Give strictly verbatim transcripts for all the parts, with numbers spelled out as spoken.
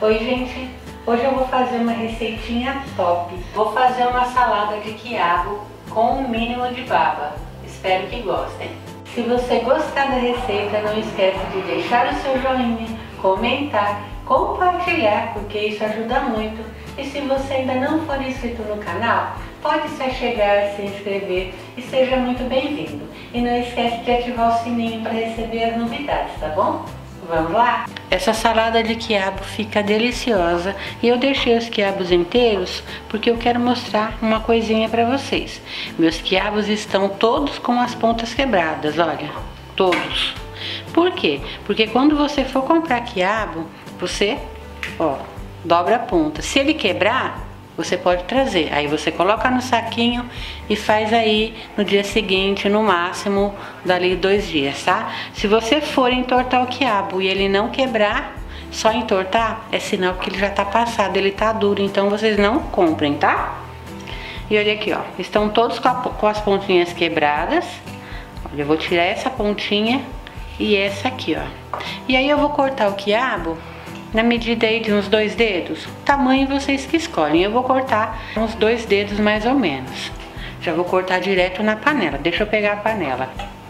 Oi gente, hoje eu vou fazer uma receitinha top. Vou fazer uma salada de quiabo com um mínimo de baba. Espero que gostem. Se você gostar da receita, não esquece de deixar o seu joinha, comentar, compartilhar, porque isso ajuda muito. E se você ainda não for inscrito no canal, pode se chegar, se inscrever e seja muito bem-vindo. E não esquece de ativar o sininho para receber as novidades, tá bom? Vamos lá? Essa salada de quiabo fica deliciosa e eu deixei os quiabos inteiros porque eu quero mostrar uma coisinha para vocês. Meus quiabos estão todos com as pontas quebradas, olha, todos. Por quê? Porque quando você for comprar quiabo, você, ó, dobra a ponta. Se ele quebrar, você pode trazer, aí você coloca no saquinho e faz aí no dia seguinte, no máximo, dali dois dias, tá? Se você for entortar o quiabo e ele não quebrar, só entortar, é sinal que ele já tá passado, ele tá duro, então vocês não comprem, tá? E olha aqui, ó, estão todos com, a, com as pontinhas quebradas. Olha, eu vou tirar essa pontinha e essa aqui, ó. E aí eu vou cortar o quiabo na medida aí de uns dois dedos, tamanho vocês que escolhem. Eu vou cortar uns dois dedos mais ou menos. Já vou cortar direto na panela. Deixa eu pegar a panela.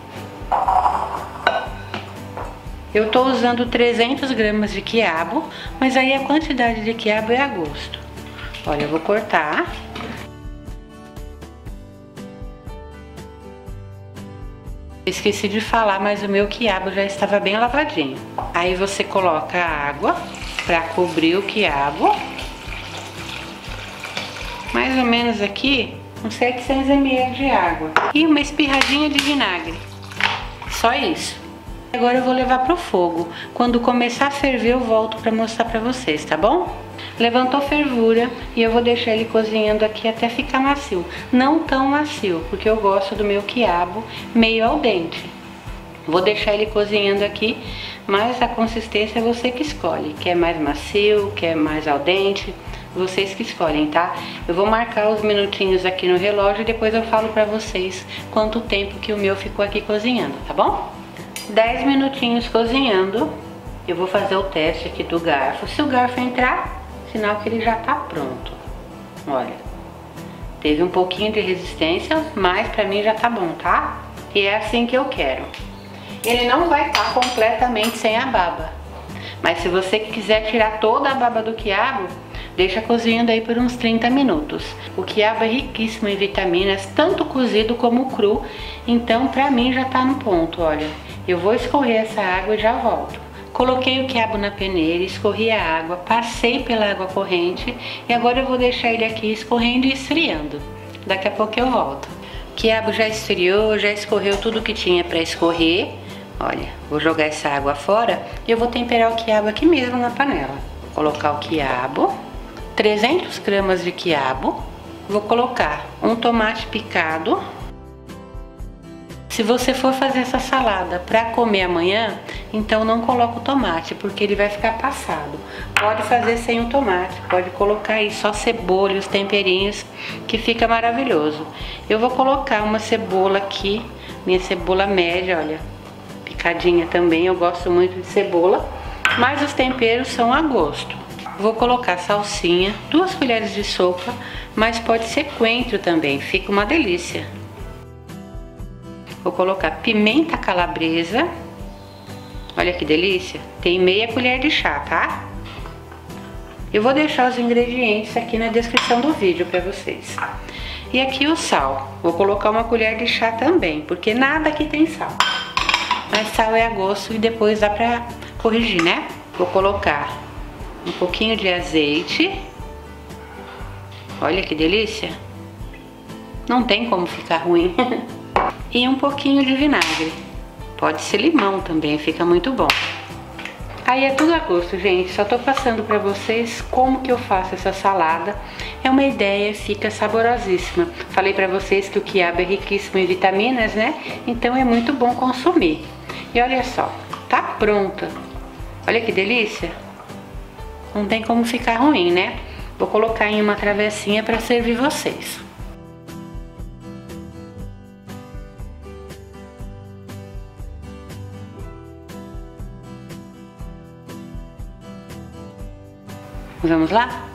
Eu tô usando trezentas gramas de quiabo, mas aí a quantidade de quiabo é a gosto. Olha, eu vou cortar. Esqueci de falar, mas o meu quiabo já estava bem lavadinho. Aí você coloca a água para cobrir o quiabo. Mais ou menos aqui, uns setecentos mililitros de água. E uma espirradinha de vinagre. Só isso. Agora eu vou levar pro fogo. Quando começar a ferver, eu volto para mostrar para vocês, tá bom? Levantou fervura e eu vou deixar ele cozinhando aqui até ficar macio. Não tão macio, porque eu gosto do meu quiabo meio al dente. Vou deixar ele cozinhando aqui, mas a consistência é você que escolhe. Quer mais macio, quer mais al dente, vocês que escolhem, tá? Eu vou marcar os minutinhos aqui no relógio e depois eu falo pra vocês quanto tempo que o meu ficou aqui cozinhando, tá bom? dez minutinhos cozinhando. Eu vou fazer o teste aqui do garfo. Se o garfo entrar, sinal que ele já tá pronto. Olha, teve um pouquinho de resistência, mas pra mim já tá bom, tá? E é assim que eu quero. Ele não vai estar completamente sem a baba, mas se você quiser tirar toda a baba do quiabo, deixa cozinhando aí por uns trinta minutos. O quiabo é riquíssimo em vitaminas, tanto cozido como cru, então pra mim já tá no ponto, olha. Eu vou escorrer essa água e já volto. Coloquei o quiabo na peneira, escorri a água, passei pela água corrente e agora eu vou deixar ele aqui escorrendo e esfriando. Daqui a pouco eu volto. O quiabo já esfriou, já escorreu tudo que tinha para escorrer. Olha, vou jogar essa água fora e eu vou temperar o quiabo aqui mesmo na panela. Vou colocar o quiabo, trezentas gramas de quiabo. Vou colocar um tomate picado. Se você for fazer essa salada para comer amanhã, então não coloca o tomate, porque ele vai ficar passado. Pode fazer sem o tomate, pode colocar aí só cebola e os temperinhos, que fica maravilhoso. Eu vou colocar uma cebola aqui, minha cebola média, olha, picadinha também, eu gosto muito de cebola, mas os temperos são a gosto. Vou colocar salsinha, duas colheres de sopa, mas pode ser coentro também, fica uma delícia. Vou colocar pimenta calabresa. Olha que delícia. Tem meia colher de chá, tá? Eu vou deixar os ingredientes aqui na descrição do vídeo para vocês. E aqui o sal. Vou colocar uma colher de chá também, porque nada aqui tem sal. Mas sal é a gosto e depois dá pra corrigir, né? Vou colocar um pouquinho de azeite. Olha que delícia. Não tem como ficar ruim. E um pouquinho de vinagre. Pode ser limão também, fica muito bom. Aí é tudo a gosto, gente. Só tô passando pra vocês como que eu faço essa salada. É uma ideia, fica saborosíssima. Falei pra vocês que o quiabo é riquíssimo em vitaminas, né? Então é muito bom consumir. E olha só, tá pronta. Olha que delícia. Não tem como ficar ruim, né? Vou colocar em uma travessinha pra servir vocês. Vamos lá?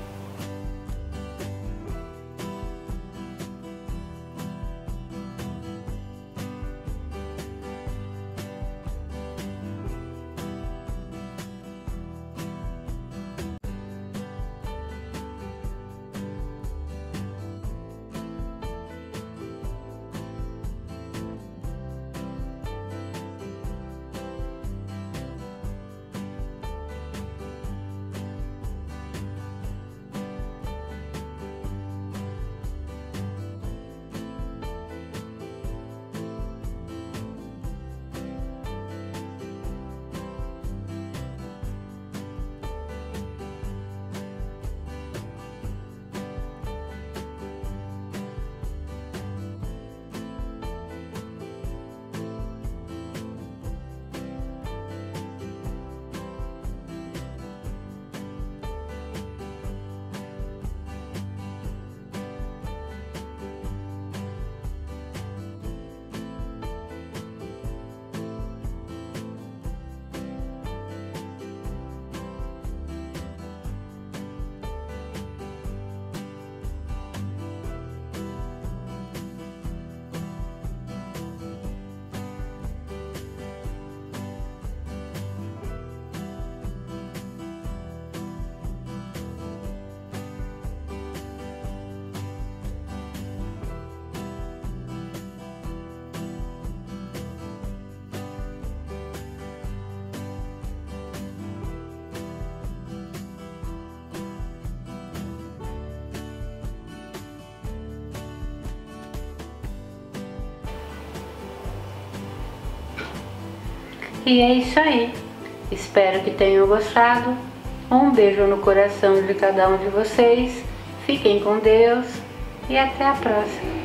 E é isso aí. Espero que tenham gostado. Um beijo no coração de cada um de vocês. Fiquem com Deus e até a próxima.